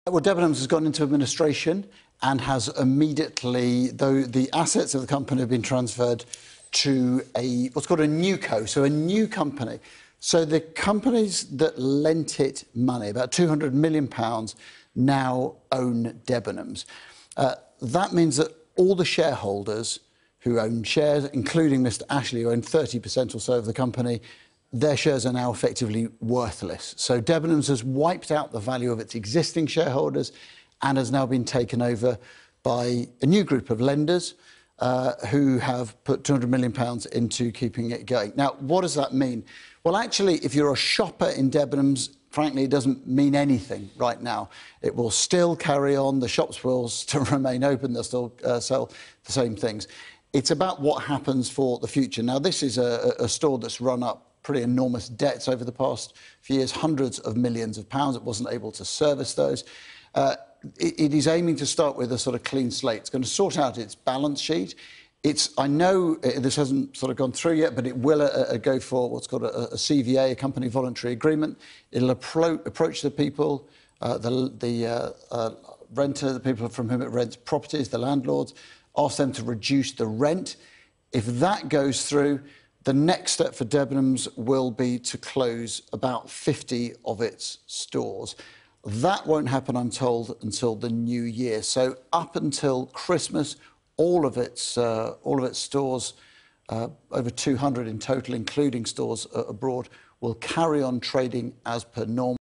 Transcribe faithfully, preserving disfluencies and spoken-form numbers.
Well, Debenhams has gone into administration and has immediately, though the assets of the company have been transferred to a what's called a new co, so a new company. So the companies that lent it money, about two hundred million pounds, now own Debenhams. Uh, that means that all the shareholders who own shares, including Mister Ashley, who own thirty percent or so of the company, their shares are now effectively worthless. So Debenhams has wiped out the value of its existing shareholders and has now been taken over by a new group of lenders uh, who have put two hundred million pounds into keeping it going. Now, what does that mean? Well, actually, if you're a shopper in Debenhams, frankly, it doesn't mean anything right now. It will still carry on. The shops will still remain open. They'll still uh, sell the same things. It's about what happens for the future. Now, this is a, a store that's run up pretty enormous debts over the past few years, hundreds of millions of pounds. It wasn't able to service those. Uh, it, it is aiming to start with a sort of clean slate. It's going to sort out its balance sheet. It's, I know this hasn't sort of gone through yet, but it will uh, uh, go for what's called a, a C V A, a company voluntary agreement. It'll appro approach the people, uh, the, the uh, uh, renter, the people from whom it rents properties, the landlords, ask them to reduce the rent. If that goes through, the next step for Debenhams will be to close about fifty of its stores. That won't happen, I'm told, until the new year. So up until Christmas, all of its, uh, all of its stores, uh, over two hundred in total, including stores uh, abroad, will carry on trading as per normal.